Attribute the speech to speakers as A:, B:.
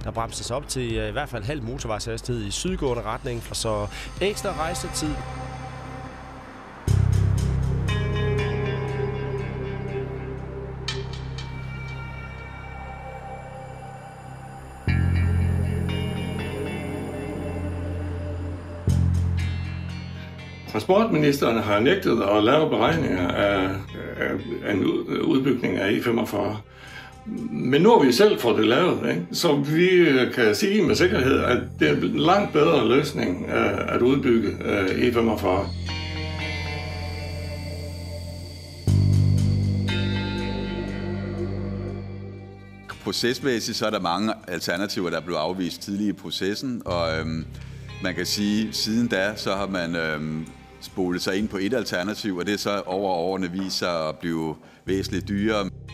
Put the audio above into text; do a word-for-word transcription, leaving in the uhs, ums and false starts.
A: Der bremses op til i hvert fald halv motorvejshastighed i sydgående retning, og så ekstra rejsetid.
B: Transportministeren har nægtet at lave beregninger af, af en udbygning af E femogfyrre. Men nu har vi selv fået det lavet, ikke? Så vi kan sige med sikkerhed, at det er en langt bedre løsning at udbygge E femogfyrre.
C: Procesmæssigt så er der mange alternativer, der blev afvist tidligt i processen, og øhm, man kan sige, at siden da så har man øhm, spolet sig ind på et alternativ, og det er så over årene vist sig at blive væsentligt dyrere.